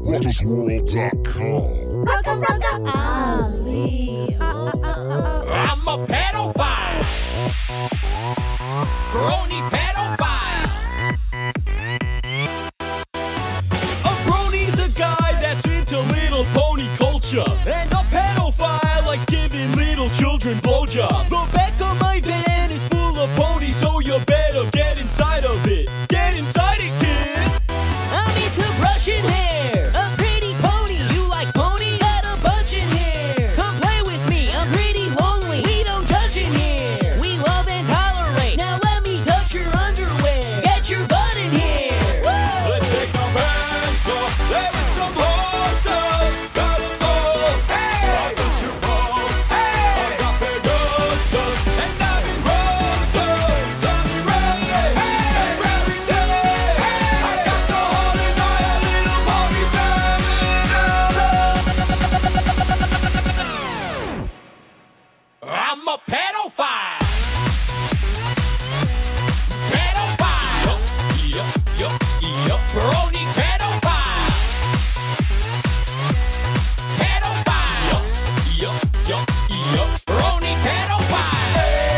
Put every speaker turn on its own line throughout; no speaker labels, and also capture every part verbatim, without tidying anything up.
ruckus world dot com.
Rucka Rucka Ali.
I'm a pedophile. Brony pedophile. A brony's a guy that's into little pony culture, and a pedophile likes giving little children blowjobs. The back of my van is full of ponies, so you better get inside of it. Get inside it, kid.
I'm into brushing hair. A pretty pony. You like ponies? Got a bunch in here. Come play with me. I'm pretty lonely. We don't judge in here. We love and tolerate. Now let me touch your underwear. Get your butt in here. Woo!
Let's take our pants off. There is some horses. Gotta go. Hey! I got your balls. Hey! I got Pegasus. And I'm in roses. I'm in red. Hey! And rarity. Hey! I got the holy night. Little ponies and I'm a pedophile. Pedophile. Yup, yup, yup. Brony pedophile. Pedophile. Yup, yup, yup. Brony pedophile.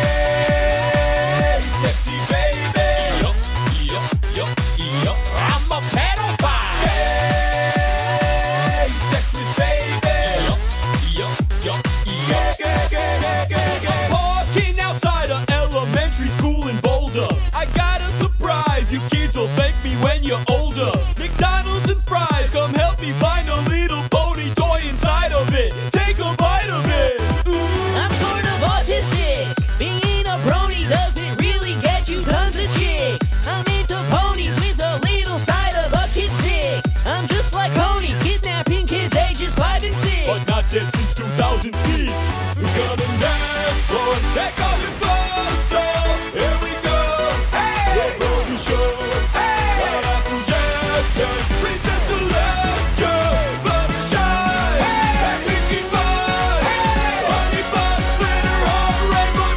Hey, sexy baby. Yup, yup, yup, yup. I'm a pedophile. Hey, sexy baby. Yup, yup, yup, yup. Parking outside of elementary school in Boulder. I got a surprise. You kids will thank me when you're older. McDonald's and fries. Come help me find a little pony toy inside of it. Take a bite of it. Ooh.
I'm sort of autistic. Being a brony doesn't really get you tons of chicks. I'm into ponies with a little side of a kid stick. I'm just like Coney, kidnapping kids ages five and six.
But not dead since two thousand six. We're gonna dance, boy. Take all your clothes off. Here we go. Hey, the Brony Show. Hey, shout out to Jackson, Princess Celestia, Fluttershy, hey, and Pinkie Pie, hey, Honey Bun, Glitter Heart, Rainbow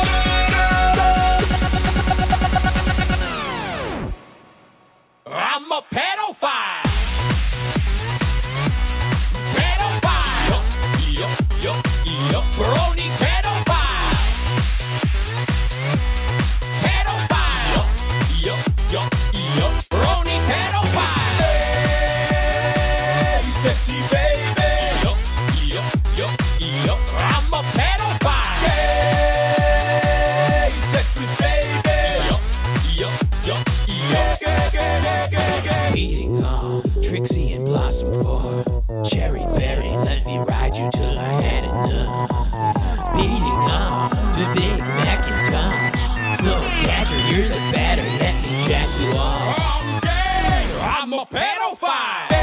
Dash. I'm a pedophile. Pedophile. Yup, yup, yup. Brony pedophile. Pedophile. Yup, yup, yup. Brony pedophile. Hey, sexy baby. Yup, yup, yup, yup. I'm a pedophile. Hey, sexy baby. Yup, yup, yup, yup.
Beating off Trixie and Blossom for Cherry Berry, let me ride you till I had enough. Beating off to Big Macintosh, Snowcatcher, you're the batter, let me jack you off.
I'm gay. I'm a pedophile.